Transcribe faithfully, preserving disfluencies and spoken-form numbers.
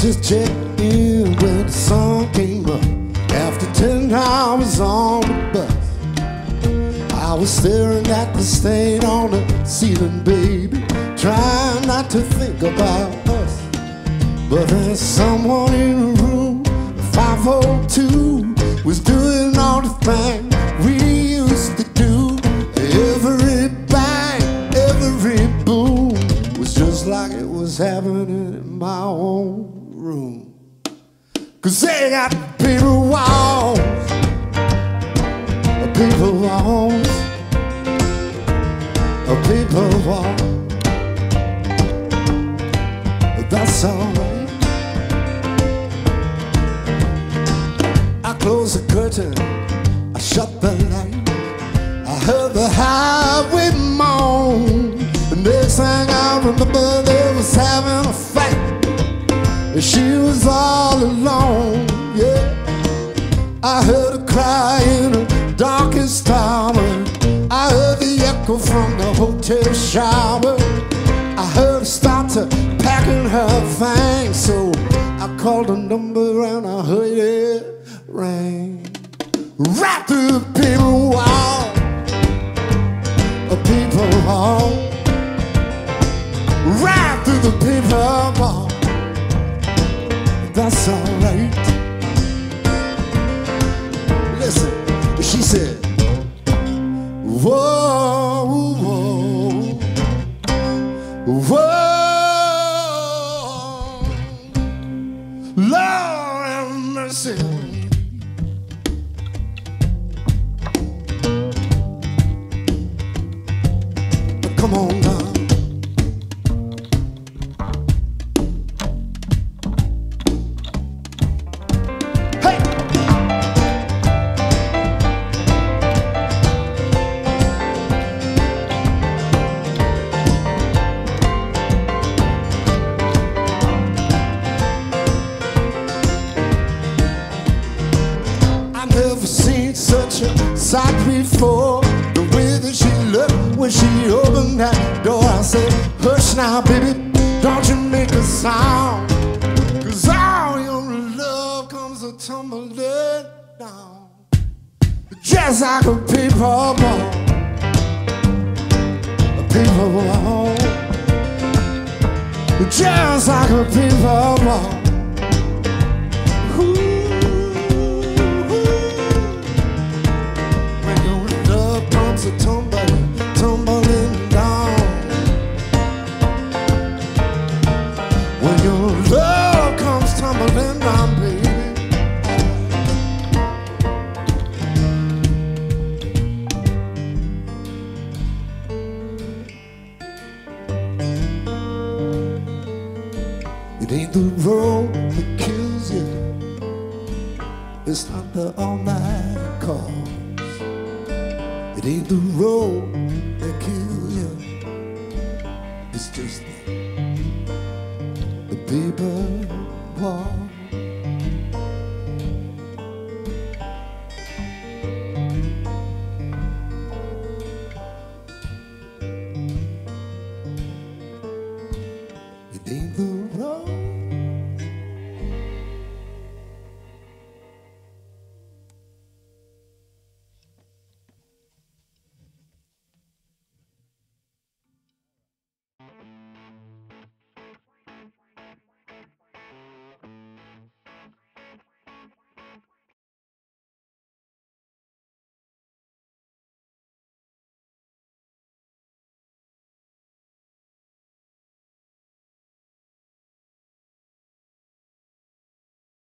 just checked in when the sun came up. After ten hours on the bus, I was staring at the stain on the ceiling, baby, trying not to think about us. But there's someone in the room, five oh two, was doing all the things we used to do. Every bang, every boom was just like it was happening in my own room. Cause they got paper walls, paper walls, a paper wall. That's alright. I closed the curtain, I shut the light, I heard the highway moan. The next thing I remember, they was having a fight, and she was all alone, yeah. I heard her cry in the darkest hour, I heard the echo from the hotel shower, I heard her start to packing her things, so I called her number and I heard it ring. Right through the paper wall, a paper wall, right through the paper wall. That's alright. Listen, she said, whoa, whoa, whoa, Lord have mercy. Come on now. Never seen such a sight before. The way that she looked when she opened that door. I said, hush now, baby, don't you make a sound, cause all your love comes a tumbling down, just like a paper ball, a paper ball, just like a paper ball. Tumbling, tumbling down. When your love comes tumbling down, baby. It ain't the road that kills you, it's not the all-night call. It ain't the road that kills you, it's just the, the paper wall.